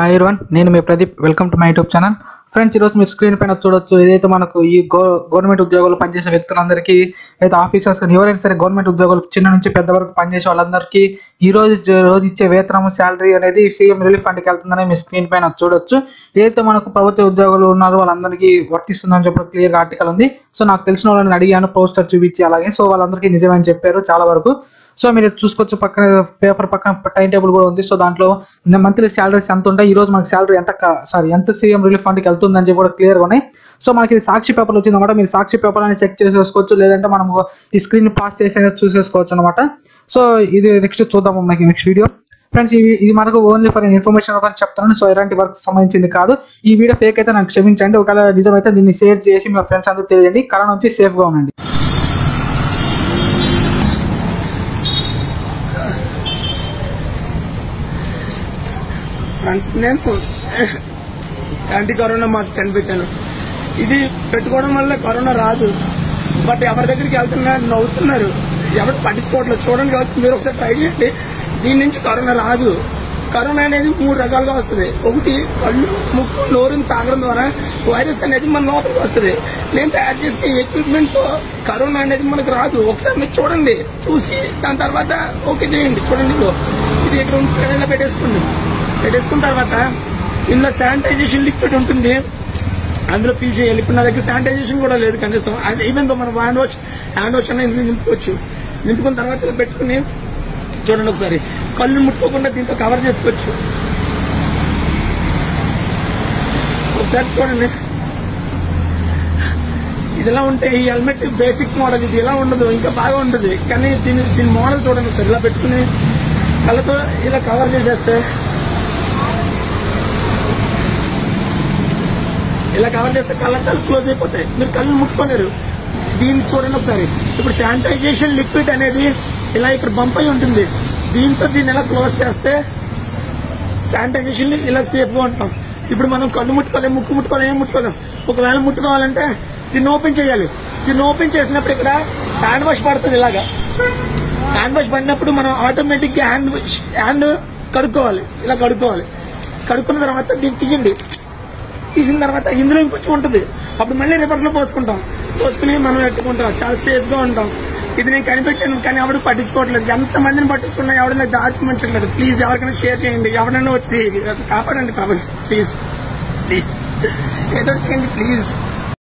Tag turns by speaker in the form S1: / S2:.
S1: Hi everyone, నేను మీ Pradeep. Welcome to my YouTube channel. Friends, ఈరోజు మీరు స్క్రీన్ పైన చూడొచ్చు, ఏదైతే మనకు ఈ గవర్నమెంట్ ఉద్యోగాలు పనిచేసే వ్యక్తులందరికీ, అయితే ఆఫీసర్స్ కానీ ఎవరైనా సరే గవర్నమెంట్ ఉద్యోగాలు చిన్న నుంచి పెద్ద వరకు పనిచేసే వాళ్ళందరికీ ఈ రోజు ఇచ్చే వేతనం శాలరీ అనేది సీఎం రిలీఫ్ ఫండ్కి వెళ్తుందని మీ స్క్రీన్ పైన చూడొచ్చు. ఏదైతే మనకు ప్రభుత్వ ఉద్యోగాలు ఉన్నారో వాళ్ళందరికీ వర్తిస్తుందని చెప్పి క్లియర్గా ఆర్టికల్ ఉంది. సో నాకు తెలిసిన వాళ్ళని అడిగాను, పోస్టర్ చూపించి అలాగే. సో వాళ్ళందరికీ నిజమని చెప్పారు చాలా వరకు. సో మీరు చూసుకోవచ్చు, పక్కన పేపర్ పక్కన టైం టేబుల్ కూడా ఉంది. సో దాంట్లో మంత్లీ శాలరీస్ ఎంత ఉంటాయి, ఈ రోజు మనకి శాలరీ ఎంత సీఎం రిలీఫ్ ఫండ్కి వెళ్తుందని చెప్పి కూడా క్లియర్గా ఉన్నాయి. సో మనకి సాక్షి పేపర్లు వచ్చిందన్నమాట. మీరు సాక్షి పేపర్ అని చెక్ చేసేసుకోవచ్చు, లేదంటే మనం ఈ స్క్రీన్ పాస్ చేసి చూసేసుకోవచ్చు అనమాట. సో ఇది నెక్స్ట్ చూద్దాము మనకి నెక్స్ట్ వీడియో. ఫ్రెండ్స్, ఇది మనకు ఓన్లీ ఫర్ ఇన్ఫర్మేషన్ కోసం చెప్తాను. సో ఎలాంటి వర్క్ సంబంధించింది కాదు. ఈ వీడియో ఫేక్ అయితే నాకు క్షమించండి. ఒకవేళ నిజమైతే దీన్ని షేర్ చేసి మీ ఫ్రెండ్స్ అందరూ తెలియండి. కరోనా నుంచి సేఫ్గా ఉండండి.
S2: ఫ్రెండ్స్, నేను యాంటీ కరోనా మాస్క్ కనిపెట్టాను. ఇది పెట్టుకోవడం వల్ల కరోనా రాదు. బట్ ఎవరి దగ్గరికి వెళ్తున్నారు, నవ్వుతున్నారు, ఎవరు పట్టించుకోవట్లేదు. చూడండి కాబట్టి మీరు ఒకసారి ట్రై చేయండి. దీని నుంచి కరోనా రాదు. కరోనా అనేది 3 రకాలుగా వస్తుంది. ఒకటి, కళ్ళు, ముక్కు, నోరుని తాగడం ద్వారా వైరస్ అనేది మన లోపలికి వస్తుంది. నేను తయారు చేసిన ఎక్విప్మెంట్ తో కరోనా అనేది మనకు రాదు. ఒకసారి మీరు చూడండి, చూసి దాని తర్వాత ఓకే చేయండి. చూడండి, ఇది ఇక్కడ పెట్టేసుకున్న తర్వాత ఇందులో శానిటైజేషన్ లిక్విడ్ ఉంటుంది, అందులో ఫిల్ చేయాలి. ఇప్పుడు నా దగ్గర శానిటైజేషన్ కూడా లేదు కనీసం. ఈవెన్ తో మనం హ్యాండ్ వాష్ అనేది నింపుకోవచ్చు. నింపుకున్న తర్వాత ఇలా పెట్టుకుని చూడండి, ఒకసారి కళ్ళు ముట్టుకోకుండా దీంతో కవర్ చేసుకోవచ్చు. ఒకసారి చూడండి, ఇది ఎలా ఉంటే ఈ హెల్మెట్ బేసిక్ మోడల్, ఇది ఎలా ఉండదు, ఇంకా బాగా ఉంటుంది. కానీ దీని మోడల్ చూడండి ఒకసారి. ఇలా పెట్టుకుని కళ్ళతో ఇలా కవర్ చేసేస్తే, ఇలా కవర్ చేస్తే కళ్ళు క్లోజ్ అయిపోతాయి. మీరు కళ్ళు ముట్టుకోలేరు. దీన్ని చూడండి ఒకసారి. ఇప్పుడు శానిటైజేషన్ లిక్విడ్ అనేది ఇలా ఇక్కడ బంప్ అయి ఉంటుంది. దీంతో దీన్ని ఇలా క్లోజ్ చేస్తే శానిటైజేషన్ ఇలా సేఫ్ గా ఉంటాం. ఇప్పుడు మనం కళ్ళు ముట్టుకోలేం, ముక్కు ముట్టుకోలేం, ఏం ముట్టుకోలేం. ఒకవేళ ముట్టుకోవాలంటే దీన్ని ఓపెన్ చేయాలి. దీన్ని ఓపెన్ చేసినప్పుడు ఇక్కడ హ్యాండ్ వాష్ పడుతుంది. ఇలాగా హ్యాండ్ వాష్ పడినప్పుడు మనం ఆటోమేటిక్ గా హ్యాండ్ కడుక్కోవాలి. ఇలా కడుక్కున్న తర్వాత దీన్ని తీయండి. తీసిన తర్వాత ఇందులో ఇంకొంచెం ఉంటుంది. అప్పుడు మళ్ళీ రివర్స్ లో పోసుకుని మనం పెట్టుకుంటాం. చాలా సేఫ్ గా ఉంటాం. ఇది నేను కనిపెట్టాను, కానీ ఎవరు పట్టించుకోవట్లేదు. ఎంత మందిని పట్టించుకున్నా ఎవరైనా దాచిమంచట్లేదు. ప్లీజ్ ఎవరికైనా షేర్ చేయండి. ఎవరైనా వచ్చి కాపాడండి. ప్లీజ్ ఏదో చేయండి ప్లీజ్.